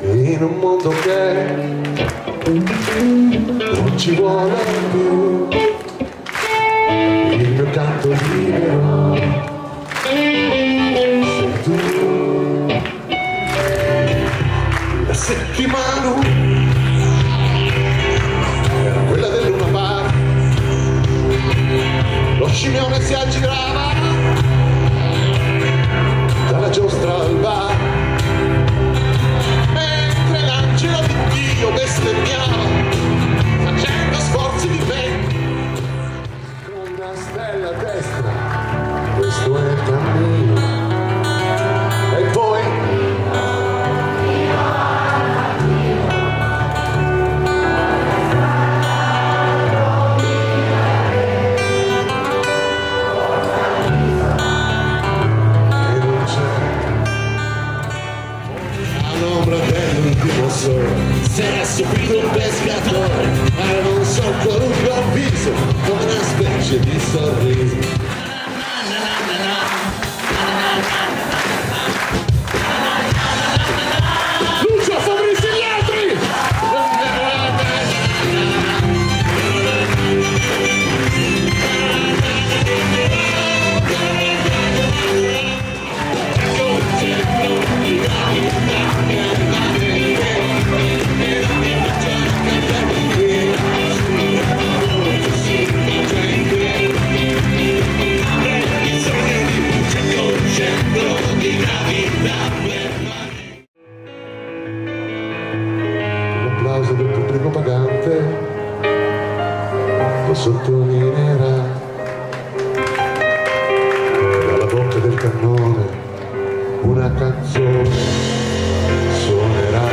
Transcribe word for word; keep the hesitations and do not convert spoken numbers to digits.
in un mondo che non ci vuole più il mio canto libero sei tu. La settimana era quella del Luna Park, lo scimmione si aggirava dalla giostra al bar, mentre l'angelo di Dio bestemmiava facendo sforzi di vento con una stella a destra. Questo è il cammino. E poi s'era subito un pescatore, ma non so qualunque avviso, come una specie di sorriso. Lucio, Fabrizio e gli altri! L'applauso del pubblico pagante lo sottolineerà, dalla bocca del cannone una canzone suonerà.